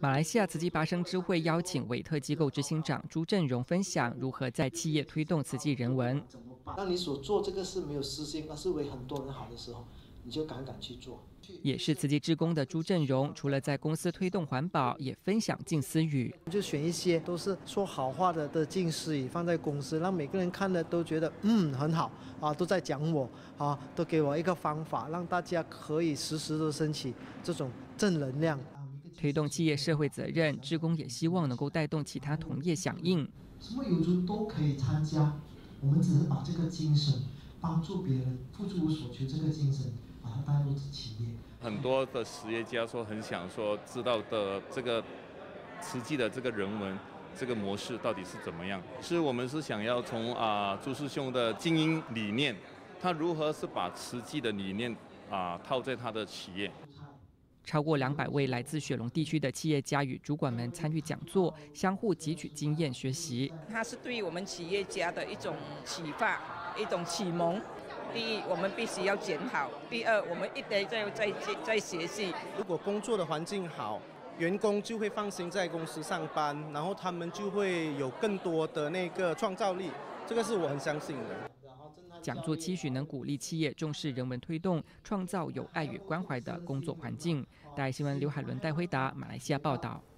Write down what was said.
马来西亚慈济拔升知会邀请委特机构执行长朱振荣分享如何在企业推动慈济人文。 当你所做这个事没有私心，而是为很多人好的时候，你就敢去做。 也是慈济志工的朱振荣，除了在公司推动环保，也分享静思语。 就选一些都是说好话的静思语放在公司，让每个人看了都觉得很好啊，都在讲我啊，都给我一个方法，让大家可以时时都升起这种正能量。 推动企业社会责任，志工也希望能够带动其他同业响应。 什么有族都可以参加，我们只是把这个精神帮助别人，付诸无所求这个精神，把它带入企业。 很多的实业家说很想说知道的这个慈济的这个人文这个模式到底是怎么样？我们是想要从朱师兄的经营理念，他如何是把慈济的理念套在他的企业。 超过200位来自雪隆地区的企业家与主管们参与讲座，相互汲取经验学习。 它是对我们企业家的一种启发，一种启蒙。第一，我们必须要检讨；第二，我们一直在学习。 如果工作的环境好，员工就会放心在公司上班，然后他们就会有更多的那个创造力，这个是我很相信的。 讲座期许能鼓励企业重视人文推动，创造有爱与关怀的工作环境。大爱新闻刘海伦戴辉达，马来西亚报道。